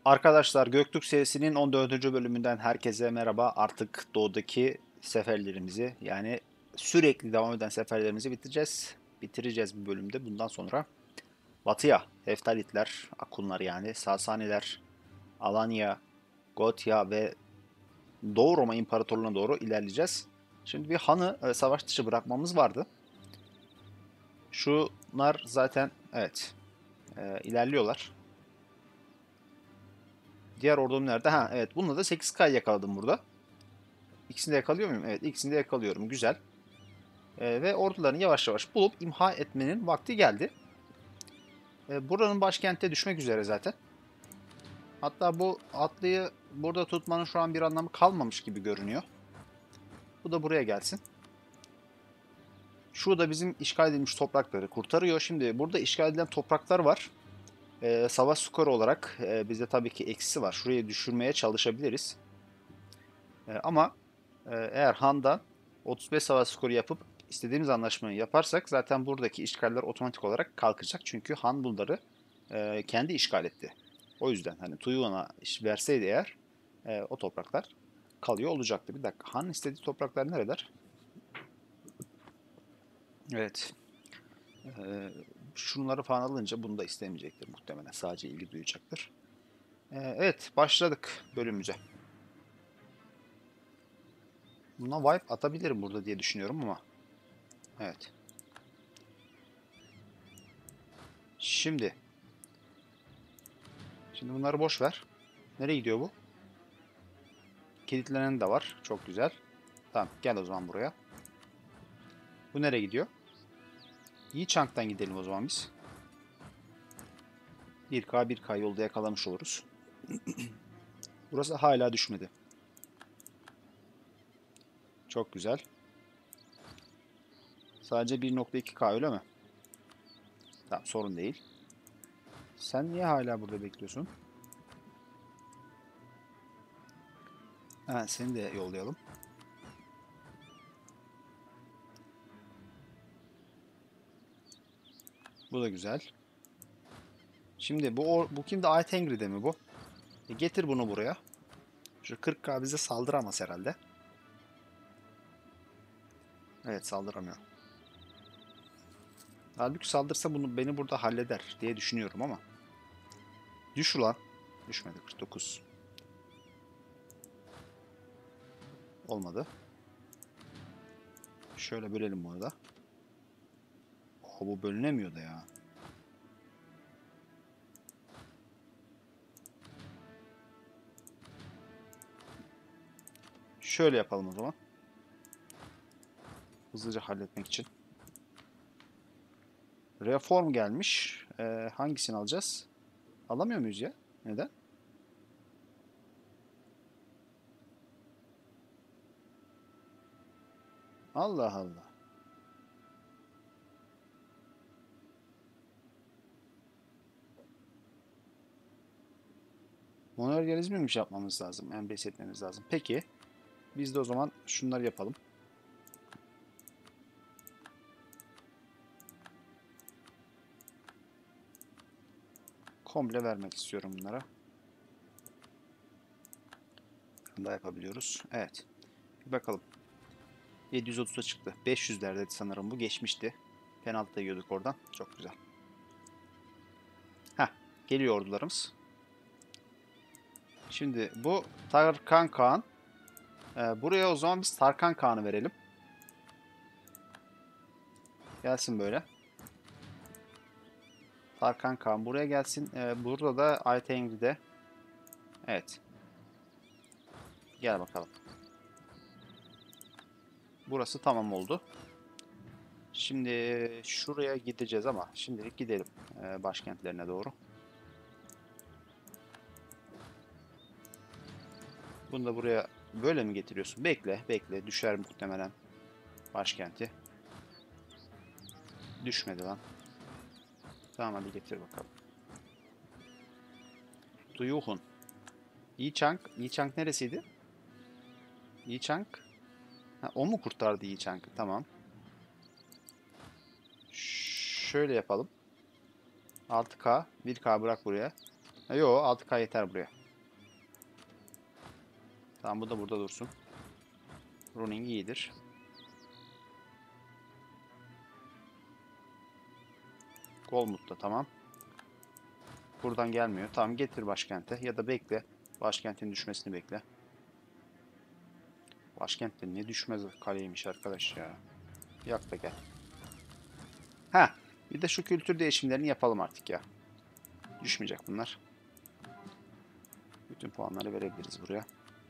Arkadaşlar Göktürk serisinin 14. bölümünden herkese merhaba. Artık doğudaki seferlerimizi yani sürekli devam eden seferlerimizi bitireceğiz. Bitireceğiz bu bölümde. Bundan sonra batıya Heftalitler, Akunlar yani Sasaniler, Alanya, Gotia ve Doğu Roma İmparatorluğu'na doğru ilerleyeceğiz. Şimdi bir hanı savaş dışı bırakmamız vardı. Şunlar zaten evet ilerliyorlar. Diğer ordum nerede? Ha evet, bununla da 8K yakaladım burada. İkisini de yakalıyor muyum? Evet, ikisini de yakalıyorum. Güzel. Ve ordularını yavaş yavaş bulup imha etmenin vakti geldi. Buranın başkente düşmek üzere zaten. Hatta bu atlıyı burada tutmanın şu an bir anlamı kalmamış gibi görünüyor. Bu da buraya gelsin. Şu da bizim işgal edilmiş toprakları kurtarıyor. Şimdi burada işgal edilen topraklar var. Savaş skoru olarak bizde tabii ki eksisi var. Şuraya düşürmeye çalışabiliriz. Ama eğer Han'da 35 savaş skoru yapıp istediğimiz anlaşmayı yaparsak zaten buradaki işgaller otomatik olarak kalkacak. Çünkü Han bunları kendi işgal etti. O yüzden hani Tuyuan'a iş verseydi eğer o topraklar kalıyor olacaktı. Bir dakika, Han istediği topraklar nereler? Evet. Şunları falan alınca bunu da istemeyecektir muhtemelen. Sadece ilgi duyacaktır. Evet, başladık bölümümüze. Buna wipe atabilirim burada diye düşünüyorum ama. Evet. Şimdi bunları boş ver. Nereye gidiyor bu? Kilitlenen de var. Çok güzel. Tamam, gel o zaman buraya. Bu nereye gidiyor? Yichang'dan gidelim o zaman biz. 1K yolda yakalamış oluruz. Burası hala düşmedi. Çok güzel. Sadece 1.2K öyle mi? Tamam, sorun değil. Sen niye hala burada bekliyorsun? Ha, seni de yollayalım. Bu da güzel. Şimdi bu kimde? Aytengri'de mi bu? Getir bunu buraya. Şu 40K bize saldıramaz herhalde. Evet, saldıramıyor. Halbuki saldırsa beni burada halleder diye düşünüyorum ama. Düş ulan. Düşmedi, 49. Olmadı. Şöyle bölelim bunu da. Oh, bu bölünemiyor da ya. Şöyle yapalım o zaman. Hızlıca halletmek için. Reform gelmiş. Hangisini alacağız? Alamıyor muyuz ya? Neden? Allah Allah. Monorealizmiymiş yapmamız lazım. Yani etmemiz lazım. Peki. Biz de o zaman şunları yapalım. Komple vermek istiyorum bunlara. Bunu da yapabiliyoruz. Evet. Bir bakalım. 730'a çıktı. 500'lerdeydi sanırım bu. Geçmişti. Penaltı da yiyorduk oradan. Çok güzel. Heh. Geliyor ordularımız. Şimdi bu Tarkan Kağan. Buraya o zaman biz Tarkan Kağan'ı verelim. Gelsin böyle. Tarkan Kağan buraya gelsin. Burada da Aytengri'de. Evet. Gel bakalım. Burası tamam oldu. Şimdi şuraya gideceğiz ama şimdilik gidelim başkentlerine doğru. Bunu da buraya böyle mi getiriyorsun? Bekle, bekle. Düşer muhtemelen başkenti. Düşmedi lan. Tamam, hadi getir bakalım. Duyuhun. Yichang. Yichang neresiydi? Yichang. Ha, o mu kurtardı Yichang'ı? Tamam. Şöyle yapalım. 6K. 1K bırak buraya. Yo 6K yeter buraya. Tamam bu da burada dursun. Running iyidir. Golmut da tamam. Buradan gelmiyor. Tamam getir başkente. Ya da bekle. Başkentin düşmesini bekle. Başkentte ne düşmez kaleymiş arkadaş ya. Yak da gel. Ha, bir de şu kültür değişimlerini yapalım artık ya. Düşmeyecek bunlar. Bütün puanları verebiliriz buraya.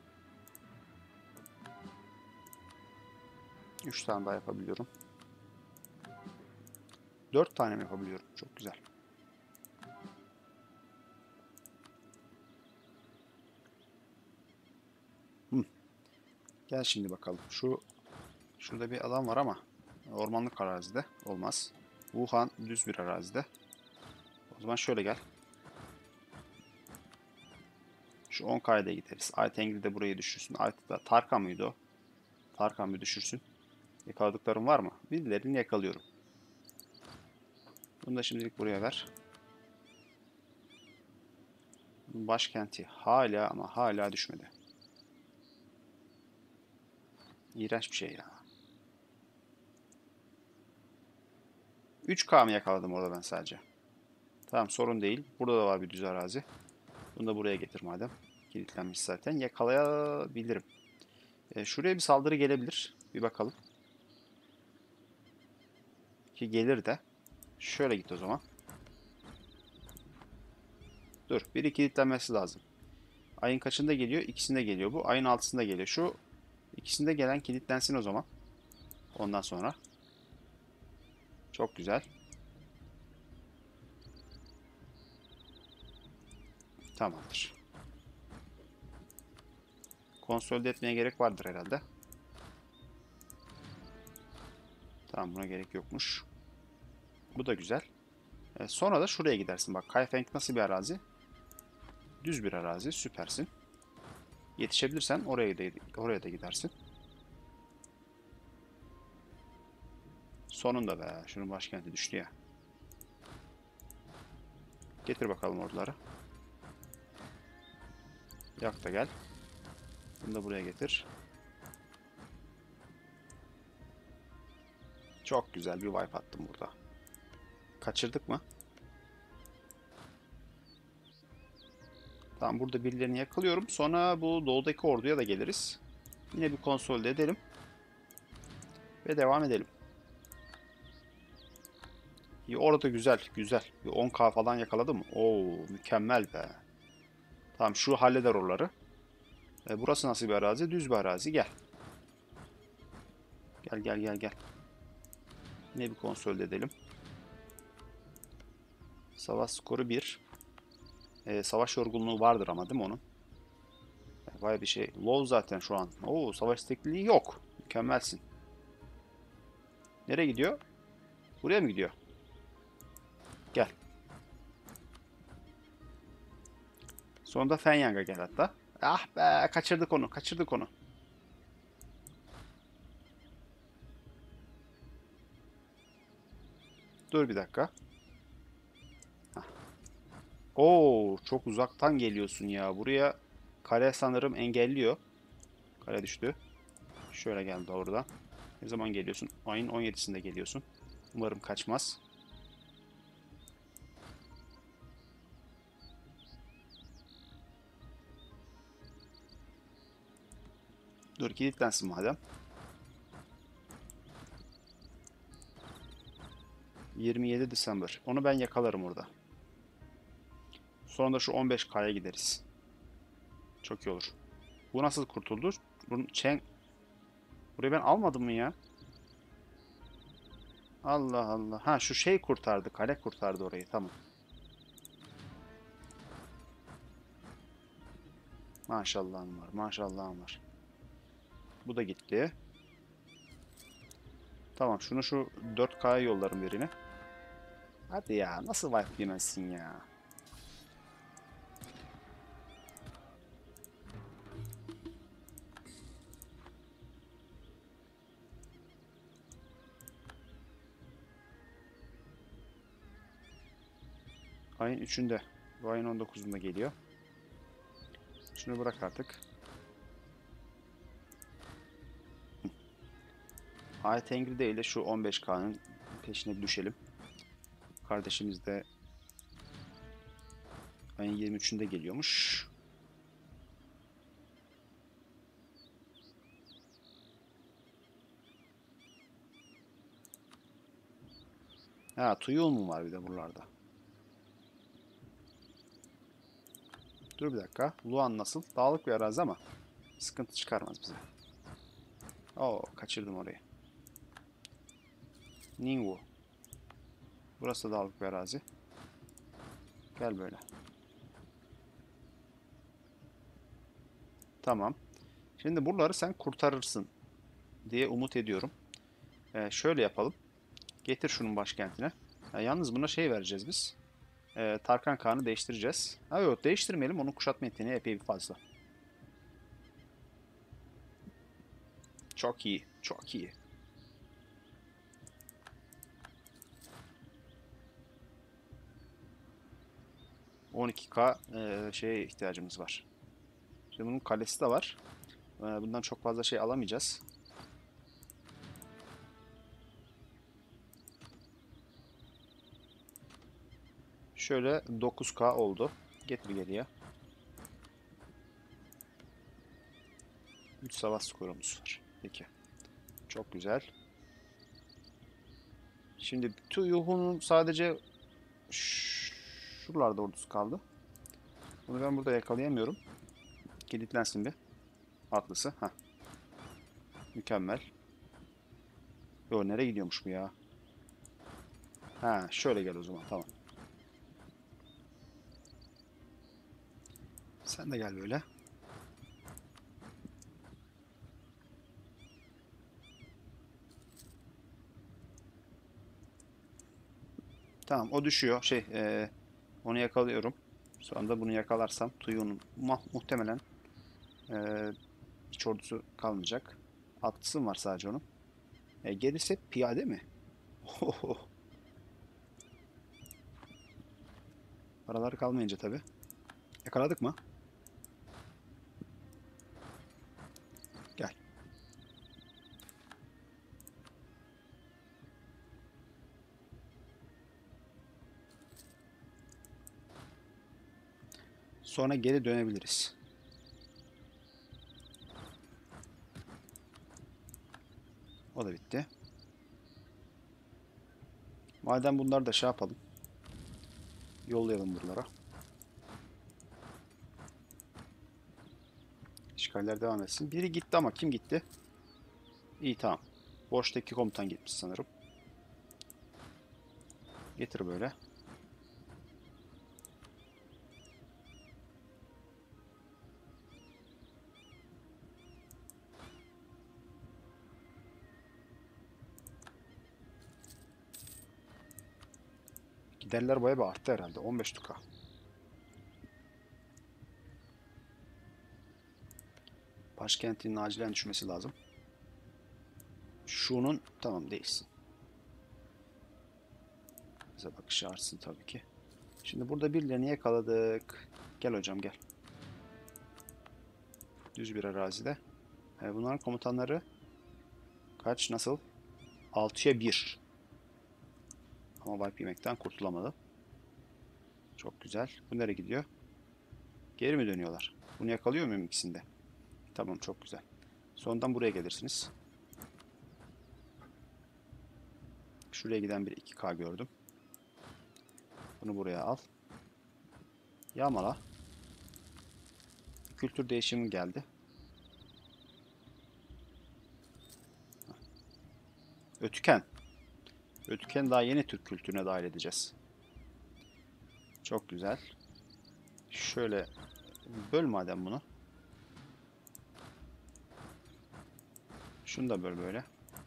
3 tane daha yapabiliyorum. 4 tane mi yapabiliyorum? Çok güzel. Gel şimdi bakalım. Şurada bir alan var ama ormanlık arazide olmaz. Wuhan düz bir arazide. O zaman şöyle gel. Şu 10K'ya da gideriz. Aytengil de burayı düşürsün. Tarkan mıydı o? Tarkan bir düşürsün. Yakaladıklarım var mı? Birilerini yakalıyorum. Bunu da şimdilik buraya ver. Başkenti hala ama hala düşmedi. İğrenç bir şey ya. 3K mı yakaladım orada ben sadece? Tamam sorun değil. Burada da var bir düz arazi. Bunu da buraya getir madem. Kilitlenmiş zaten. Yakalayabilirim. Şuraya bir saldırı gelebilir. Bir bakalım. Ki gelir de. Şöyle git o zaman. Dur. Biri kilitlenmesi lazım. Ayın kaçında geliyor? İkisinde geliyor bu. Ayın altısında geliyor. Şu ikisinde gelen kilitlensin o zaman. Ondan sonra. Çok güzel. Tamamdır. Konsolide etmeye gerek vardır herhalde. Tamam buna gerek yokmuş. Bu da güzel. Sonra da şuraya gidersin. Bak Kaifeng nasıl bir arazi? Düz bir arazi. Süpersin. Yetişebilirsen oraya da gidersin. Sonunda be. Şunun başkenti düştü ya. Getir bakalım orduları. Yak da gel. Bunu da buraya getir. Çok güzel bir wipe attım burada. Kaçırdık mı? Tamam burada birilerini yakalıyorum. Sonra bu doğudaki orduya da geliriz. Yine bir konsolide edelim. Ve devam edelim. İyi, orada güzel, güzel. Bir 10K falan yakaladım. Oo, mükemmel be. Tamam şu halleder oraları. Burası nasıl bir arazi? Düz bir arazi. Gel. Gel gel gel gel. Yine bir konsolide edelim. Savaş skoru 1. Savaş yorgunluğu vardır ama değil mi onun? Vay bir şey. Low zaten şu an. Oo, savaş tekniği yok. Mükemmelsin. Nereye gidiyor? Buraya mı gidiyor? Gel. Sonunda Fenyang'a gel hatta. Ah be kaçırdık onu. Kaçırdık onu. Dur bir dakika. Hah. Oo çok uzaktan geliyorsun ya. Buraya kare sanırım engelliyor. Kare düştü. Şöyle gel doğrudan. Ne zaman geliyorsun? Ayın 17'sinde geliyorsun. Umarım kaçmaz. Dur kilitlensin madem. 27 December. Onu ben yakalarım orada. Sonra da şu 15K'ya gideriz. Çok iyi olur. Bu nasıl kurtuldu? Bunun Burayı ben almadım mı ya? Allah Allah. Ha şu şey kurtardı. Kale kurtardı orayı. Tamam. Maşallahım var. Maşallahım var. Bu da gitti. Tamam şunu şu 4K'ya yollarım birine. Hadi ya nasıl wipe yemezsin ya? Ayın 3'ünde. Bu ayın 19'unda geliyor. Şunu bırak artık. Ayet Engri değil de şu 15K'nın peşine bir düşelim. Kardeşimiz de ayın 23'ünde geliyormuş. Ha, Tuyul mu var bir de buralarda? Dur bir dakika. Luan nasıl? Dağlık bir arazi ama sıkıntı çıkarmaz bize. Oo, kaçırdım orayı. Ningwu. Burası da dağlık bir arazi. Gel böyle. Tamam. Şimdi buraları sen kurtarırsın diye umut ediyorum. Şöyle yapalım. Getir şunun başkentine. Yalnız buna şey vereceğiz biz. Tarkan Kağan'ı değiştireceğiz. Ha yok, değiştirmeyelim. Onun kuşatma yeteneği epey bir fazla. Çok iyi. Çok iyi. 12K şeye ihtiyacımız var. Şimdi bunun kalesi de var. Bundan çok fazla şey alamayacağız. Şöyle 9K oldu. Getir geriye. 3 savaş skorumuz var. Peki. Çok güzel. Şimdi Tuyuh'un sadece şuralarda ordusu kaldı. Bunu ben burada yakalayamıyorum. Kilitlensin bir. Atlısı. Heh. Mükemmel. Yo, nereye gidiyormuş bu ya? Ha, şöyle gel o zaman. Tamam. Sen de gel böyle. Tamam, o düşüyor. Onu yakalıyorum. Sonra da bunu yakalarsam Tuyu'nun muhtemelen e, hiç ordusu kalmayacak. Atlısı mı var sadece onun? Gerisi hep piyade mi? Paraları kalmayınca tabii. Yakaladık mı? Gel. Sonra geri dönebiliriz. O da bitti. Madem bunları da şey yapalım. Yollayalım buralara. İşgaller devam etsin. Biri gitti ama kim gitti? İyi, tamam. Boştaki komutan gitmiş sanırım. Getir böyle. Giderler bayağı bir arttı herhalde. 15 tuka. Başkentinin acilen düşmesi lazım. Şunun tamam değilsin. Bize bakışı artsın tabii ki. Şimdi burada birilerini yakaladık. Gel hocam gel. Düz bir arazide. Bunların komutanları kaç, nasıl? 6'ya 1. Ama wipe yemekten kurtulamadı. Çok güzel. Bu nereye gidiyor? Geri mi dönüyorlar? Bunu yakalıyor muyum ikisinde? Tamam, çok güzel. Sondan buraya gelirsiniz. Şuraya giden bir 2K gördüm. Bunu buraya al. Yağmala. Kültür değişimi geldi. Ötüken. Ötüken daha yeni Türk kültürüne dahil edeceğiz. Çok güzel. Şöyle böl madem bunu. Şunu da böl böyle.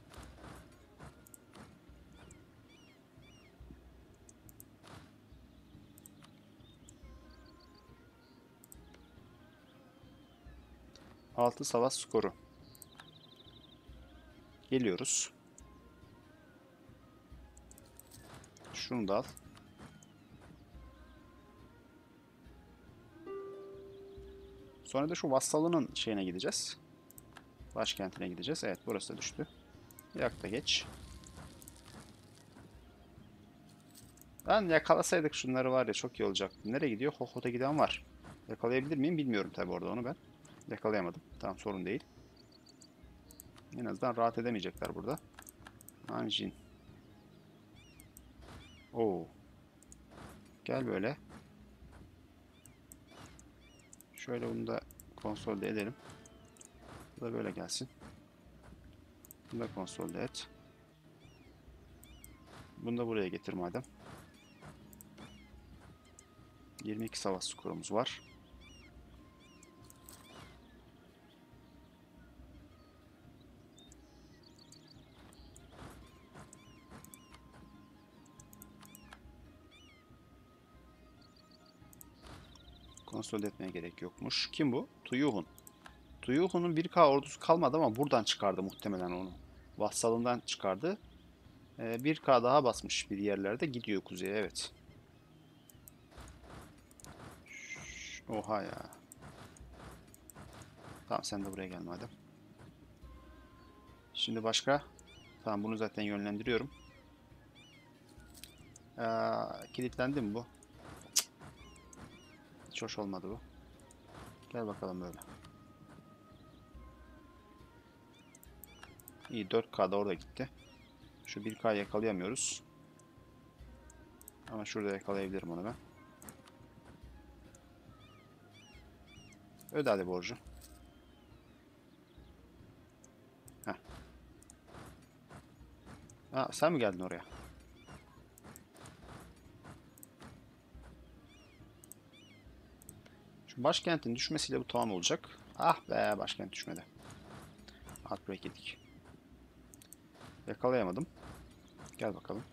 Altı savaş skoru. Geliyoruz. Şunu da al. Sonra da şu vassalının şeyine gideceğiz. Başkentine gideceğiz. Evet, burası da düştü. Yak da geç. Lan yakalasaydık şunları var ya, çok iyi olacaktı. Nereye gidiyor? Hohot'a giden var. Yakalayabilir miyim bilmiyorum tabi orada onu ben. Yakalayamadım. Tamam, sorun değil. En azından rahat edemeyecekler burada. Anjin. Oo. Gel böyle. Şöyle bunu da konsolde edelim. Bu da böyle gelsin. Bunu da konsolde et. Bunu da buraya getir madem. 22 savaş skorumuz var. Konsolide etmeye gerek yokmuş. Kim bu? Tuyuhun. Tuyuhun'un 1K ordusu kalmadı ama buradan çıkardı muhtemelen onu. Vassalından çıkardı. 1K daha basmış bir yerlerde. Gidiyor kuzeye, evet. Oha ya. Tamam, sen de buraya gel madem. Şimdi başka? Tamam, bunu zaten yönlendiriyorum. Kilitlendi mi bu? Cık. Hiç hoş olmadı bu. Gel bakalım böyle. İyi, 4K da orada gitti. Şu 1K yakalayamıyoruz. Ama şurada yakalayabilirim onu ben. Öde hadi borcu. Heh. Ha, sen mi geldin oraya? Şu başkentin düşmesiyle bu tamam olacak. Ah be, başkent düşmedi. Heartbreak yedik. Yakalayamadım. Gel bakalım.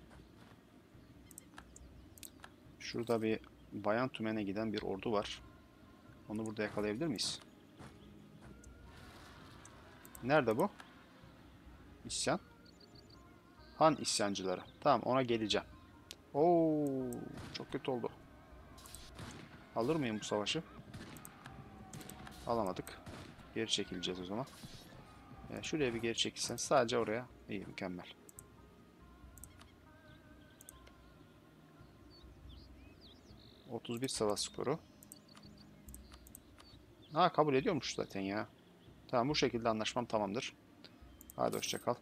Şurada bir Bayan Tümen'e giden bir ordu var. Onu burada yakalayabilir miyiz? Nerede bu? İsyan. Han isyancıları. Tamam, ona geleceğim. Oo, çok kötü oldu. Alır mıyım bu savaşı? Alamadık. Geri çekileceğiz o zaman. Şuraya bir geri çekilsen. Sadece oraya. İyi, mükemmel. ...31 savaş skoru. Ha, kabul ediyormuş zaten ya. Tamam, bu şekilde anlaşmam tamamdır. Hadi hoşça kal.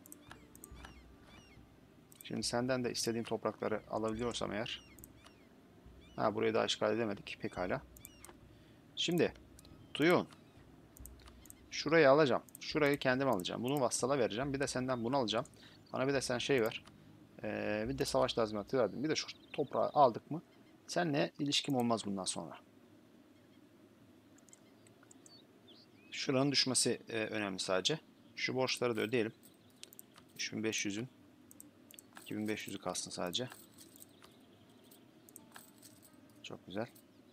Şimdi senden de istediğim toprakları alabiliyorsam eğer. Ha, burayı daha işgal edemedik. Pekala. Şimdi Tuyun. Şurayı alacağım. Şurayı kendim alacağım. Bunu vassala vereceğim. Bir de senden bunu alacağım. Bana bir de sen şey ver. Bir de savaş tazminatı verdim. Bir de şu toprağı aldık mı? Seninle ilişkim olmaz bundan sonra. Şuranın düşmesi önemli sadece. Şu borçları da ödeyelim. 3500'ün 2500'ü kalsın sadece. Çok güzel.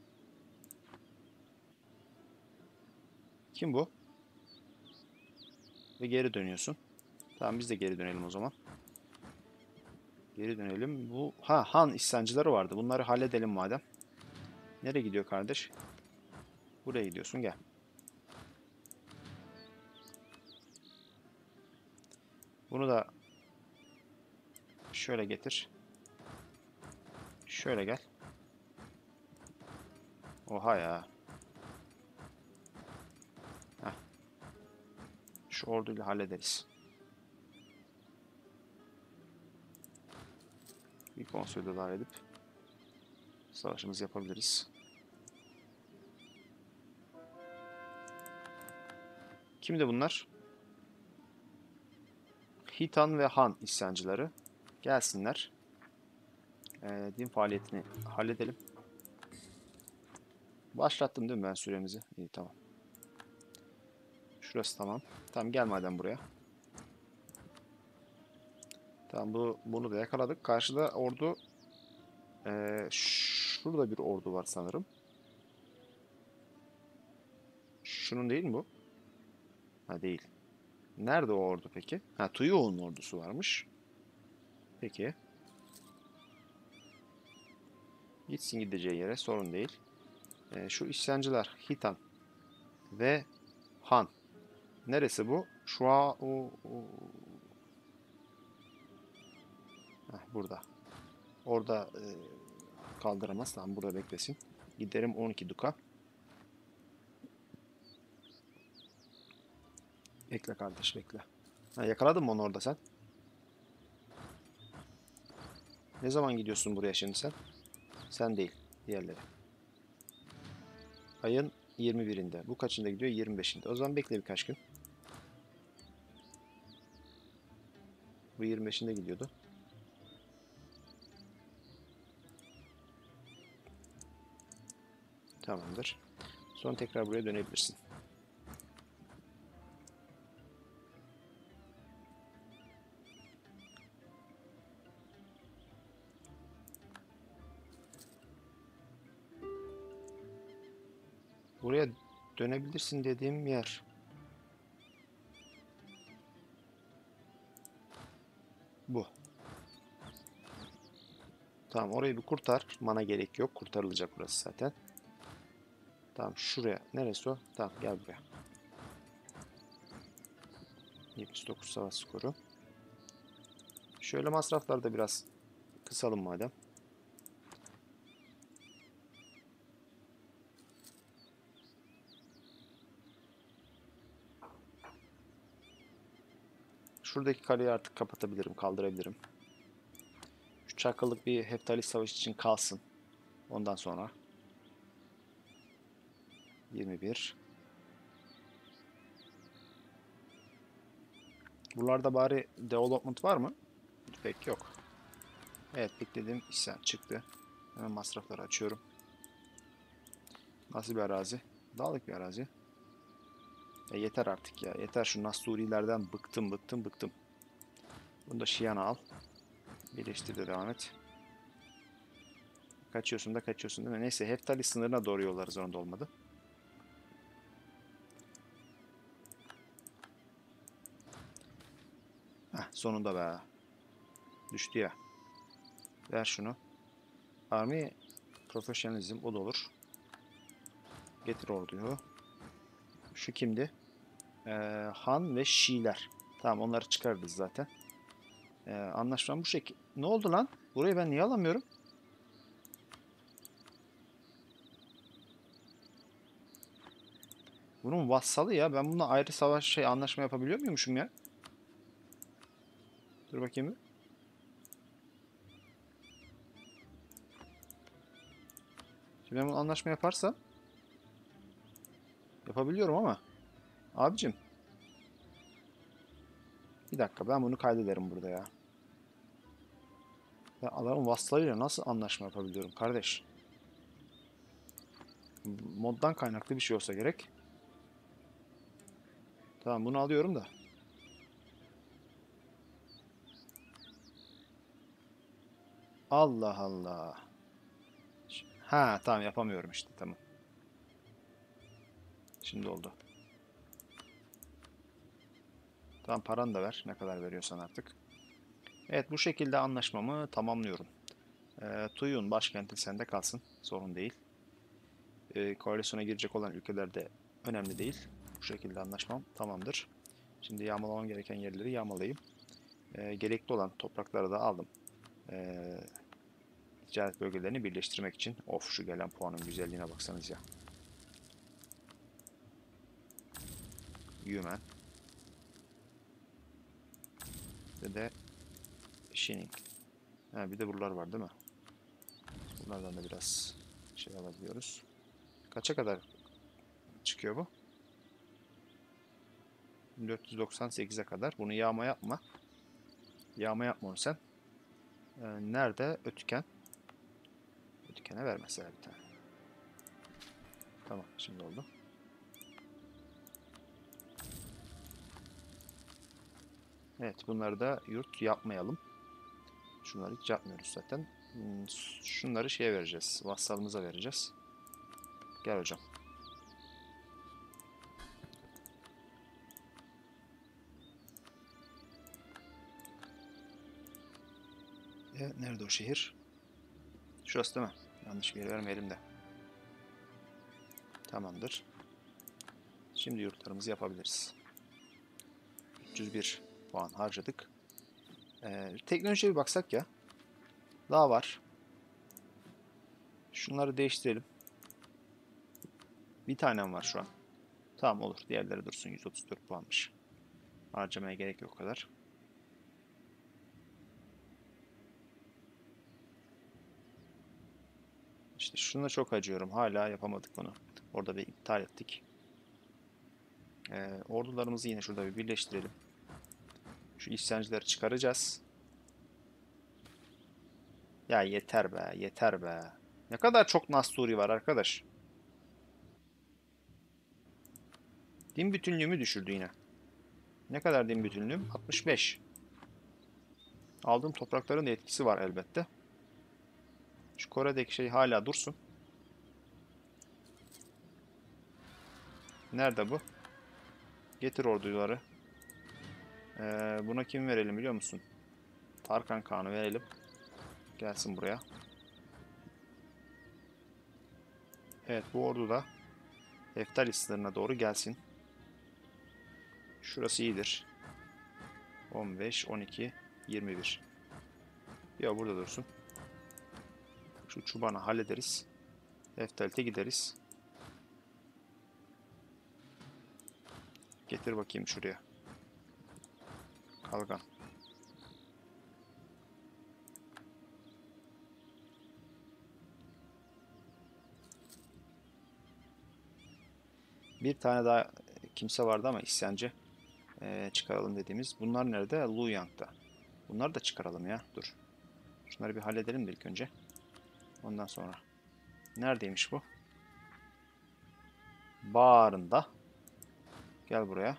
Kim bu? Ve geri dönüyorsun. Tamam, biz de geri dönelim o zaman. Geri dönelim. Bu Han isyancıları vardı. Bunları halledelim madem. Nereye gidiyor kardeş? Buraya gidiyorsun, gel. Bunu da şöyle getir. Şöyle gel. Oha ya. Heh. Şu orduyla hallederiz. Bir konsolide daha edip savaşımızı yapabiliriz. Kimdi bunlar? Hitan ve Han isyancıları. Gelsinler. Din faaliyetini halledelim. Başlattım değil mi ben süremizi? İyi, tamam. Şurası tamam. Tamam, gel madem buraya. Tamam, bunu da yakaladık. Karşıda ordu şurada bir ordu var sanırım. Şunun değil mi bu? Ha, değil. Nerede o ordu peki? Ha, Tuyuğ'un ordusu varmış. Peki. Gitsin gideceği yere, sorun değil. Şu isyancılar Hitan. ve Han. Neresi bu? Şu an burada. Orada kaldıramaz. Tamam, burada beklesin. Giderim 12 duka. Bekle kardeş, bekle. Ha, yakaladın mı onu orada sen? Ne zaman gidiyorsun buraya şimdi sen? Sen değil. Diğerleri. Ayın 21'inde. Bu kaçında gidiyor? 25'inde. O zaman bekle birkaç gün. Bu 25'inde gidiyordu. Tamamdır. Sonra tekrar buraya dönebilirsin. Buraya dönebilirsin dediğim yer. Bu. Tamam, orayı bir kurtar. Mana gerek yok. Kurtarılacak burası zaten. Tamam, şuraya. Neresi o? Tamam, gel buraya. 79 savaş skoru. Şöyle masrafları da biraz kısalım madem. Şuradaki kaleyi artık kapatabilirim, kaldırabilirim. Şu çakıllık bir Heptalis Savaşı için kalsın. Ondan sonra 21. Buralarda bari development var mı? Pek yok. Evet, beklediğim isyan çıktı. Hemen masrafları açıyorum. Nasıl bir arazi? Dağlık bir arazi. Yeter artık ya. Yeter, şu Nasturilerden bıktım bıktım bıktım. Bunu da Şiyan'a al. Birleştir de devam et. Kaçıyorsun da kaçıyorsun değil mi? Neyse, Heftali sınırına doğru yollarız, onda olmadı. Heh, sonunda be. Düştü ya. Ver şunu. Army Professionalizm, o da olur. Getir orduyu. Şu kimdi? Han ve Şiiler. Tamam, onları çıkarırız zaten. Anlaşmam bu şekil. Ne oldu lan? Burayı ben niye alamıyorum? Bunun vassalı ya. Ben bununla ayrı savaş anlaşma yapabiliyor muymuşum ya? Dur bakayım bir. Şimdi ben bunu anlaşma yaparsam yapabiliyorum ama abicim, bir dakika, ben bunu kaydederim burada ya. Ben adamın vassalıyla nasıl anlaşma yapabiliyorum kardeş? Moddan kaynaklı bir şey olsa gerek. Tamam, bunu alıyorum da. Allah Allah. Ha tamam, yapamıyorum işte, tamam. Şimdi oldu. Tamam, paranı da ver. Ne kadar veriyorsan artık. Evet, bu şekilde anlaşmamı tamamlıyorum. Tuyun başkenti sende kalsın. Sorun değil. Koalisyona girecek olan ülkelerde önemli değil. Bu şekilde anlaşmam tamamdır. Şimdi yağmalamam gereken yerleri yağmalayayım. Gerekli olan toprakları da aldım. Ee, ticaret bölgelerini birleştirmek için. Of, şu gelen puanın güzelliğine baksanız ya. Yumen. Ve de Shining. Ha, bir de buralar var değil mi? Bunlardan da biraz şey alabiliyoruz. Kaça kadar çıkıyor bu? 1498'e kadar. Bunu yağma yapma. Yağma yapma onu sen. Nerede? Ötüken. Ötüken'e ver mesela bir tane. Tamam, şimdi oldu. Evet, bunları da yurt yapmayalım. Şunları hiç yapmıyoruz zaten. Şunları şeye vereceğiz. Vassalımıza vereceğiz. Gel hocam. Nerede o şehir? Şurası değil mi? Yanlış bir yere vermeyelim de. Tamamdır. Şimdi yurtlarımızı yapabiliriz. 301 puan harcadık. Teknolojiye bir baksak ya. Daha var. Şunları değiştirelim. Bir tanem var şu an. Tamam olur. Diğerleri dursun. 134 puanmış. Harcamaya gerek yok o kadar. İşte şuna çok acıyorum. Hala yapamadık bunu. Orada bir iptal ettik. Ordularımızı yine şurada bir birleştirelim. Şu isyancıları çıkaracağız. Ya yeter be, yeter be. Ne kadar çok Nasturi var arkadaş. Din bütünlüğümü düşürdü yine. Ne kadar din bütünlüğüm? 65. Aldığım toprakların da etkisi var elbette. Şu Kore'deki şey hala dursun. Nerede bu? Getir orduları. Buna kim verelim biliyor musun? Tarkan Kağan'ı verelim. Gelsin buraya. Evet bu ordu da Heftalis sınırına doğru gelsin. Şurası iyidir. 15, 12, 21. Ya burada dursun. Şu Çuban'ı hallederiz. Heftalit'e gideriz. Getir bakayım şuraya. Kalkan. Bir tane daha kimse vardı ama isyancı çıkaralım dediğimiz. Bunlar nerede? Luyang'da. Bunları da çıkaralım ya. Dur. Şunları bir halledelim de ilk önce. Ondan sonra. Neredeymiş bu? Bağrında. Gel buraya.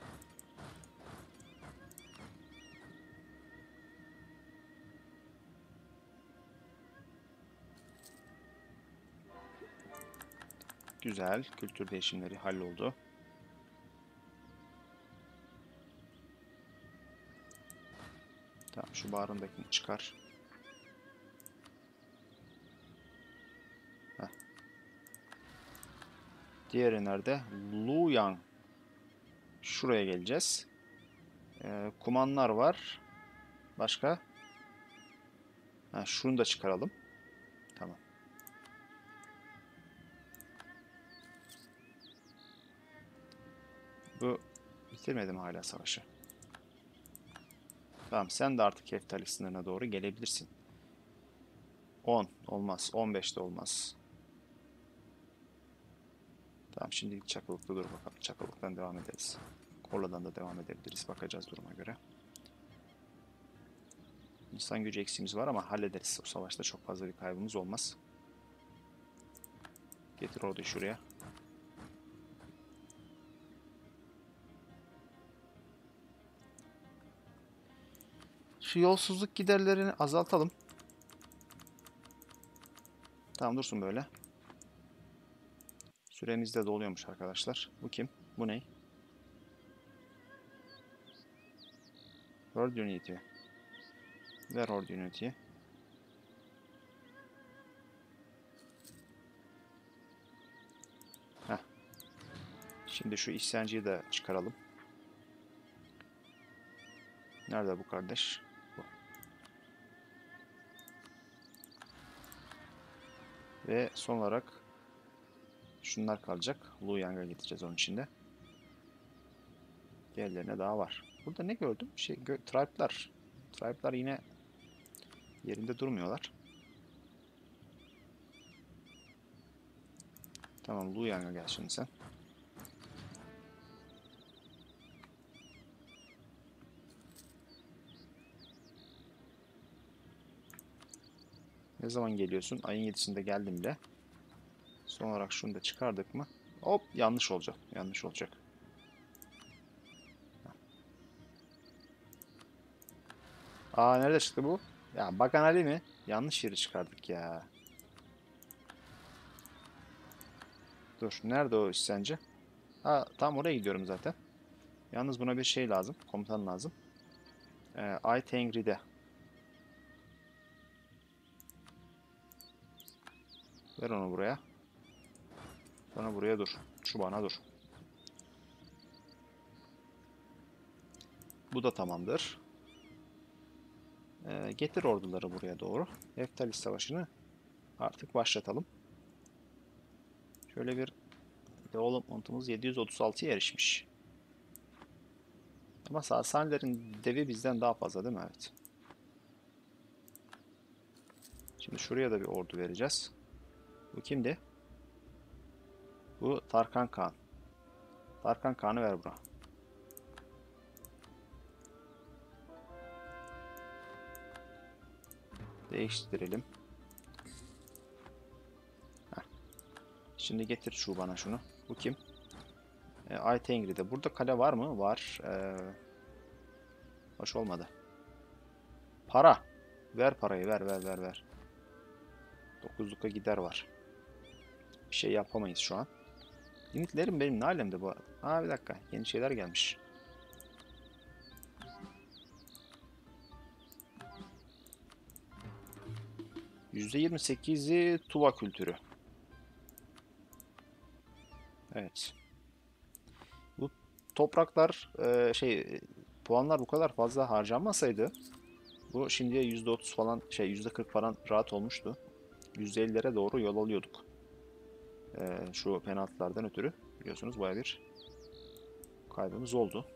Güzel. Kültür değişimleri halloldu. Tamam şu bağrındakini çıkar. Heh. Diğeri nerede? Luyang. Şuraya geleceğiz. Kumanlar var. Başka? Ha, şunu da çıkaralım. Tamam. Bu bitirmedim hala savaşı. Tamam sen de artık Heftali sınırına doğru gelebilirsin. 10 olmaz. 15 de olmaz. Tamam şimdilik Çakılık'ta dur bakalım. Çakılık'tan devam ederiz. Korla'dan da devam edebiliriz. Bakacağız duruma göre. İnsan gücü eksiğimiz var ama hallederiz. O savaşta çok fazla bir kaybımız olmaz. Getir orduyu şuraya. Şu yolsuzluk giderlerini azaltalım. Tamam dursun böyle. Süremiz de doluyormuş arkadaşlar. Bu kim? Bu ne? World Unity. Ver World Unity'yi. Heh. Şimdi şu isyancıyı da çıkaralım. Nerede bu kardeş? Bu. Ve son olarak şunlar kalacak. Luyang'a gideceğiz onun içinde. Diğerlerine daha var. Burada ne gördüm? Tribe'lar. Tribe'lar yine yerinde durmuyorlar. Tamam Luyang'a gel şimdi sen. Ne zaman geliyorsun? Ayın 7'sinde geldim bile. Son olarak şunu da çıkardık mı? Hop yanlış olacak. Yanlış olacak. Aa nerede çıktı bu? Ya Bakan Ali mi? Yanlış yeri çıkardık ya. Dur nerede o isyancı? Ha tam oraya gidiyorum zaten. Yalnız buna bir şey lazım. Komutan lazım. Ay Tengri'de. Ver onu buraya. Sonra buraya dur. Şu bana dur. Bu da tamamdır. Getir orduları buraya doğru. Heftalis Savaşı'nı artık başlatalım. Şöyle bir development'ımız 736'ya erişmiş. Ama Sasanilerin devi bizden daha fazla değil mi? Evet. Şimdi şuraya da bir ordu vereceğiz. Bu kimdi? Bu Tarkan Kağan. Tarkan Kağan'ı ver buna. Değiştirelim. Heh. Şimdi getir şu bana şunu. Bu kim? Aytengri'de. Burada kale var mı? Var. Hoş olmadı. Para. Ver parayı. Ver. 9'luk'a gider var. Bir şey yapamayız şu an. Limitlerim benim ne alemde bu arada? Bir dakika. Yeni şeyler gelmiş. %28'i Tuva kültürü. Evet. Bu topraklar puanlar bu kadar fazla harcanmasaydı bu şimdiye %30 falan %40 falan rahat olmuştu. %50'lere doğru yol alıyorduk. Şu penaltılardan ötürü biliyorsunuz baya bir kaybımız oldu.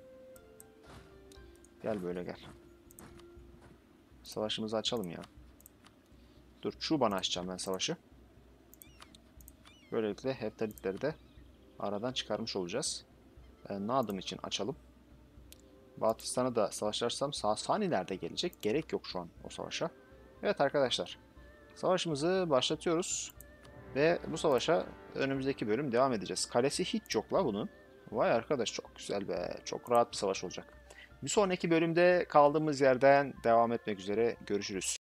Gel böyle gel. Savaşımızı açalım ya. Dur şu bana açacağım ben savaşı. Böylelikle Heftalitleri de aradan çıkarmış olacağız. Nadım için açalım. Batıstan'a da savaşlarsam Sasaniler de gelecek. Gerek yok şu an o savaşa. Evet arkadaşlar. Savaşımızı başlatıyoruz. Ve bu savaşa önümüzdeki bölüm devam edeceğiz. Kalesi hiç yok la bunun. Vay arkadaş çok güzel be. Çok rahat bir savaş olacak. Bir sonraki bölümde kaldığımız yerden devam etmek üzere. Görüşürüz.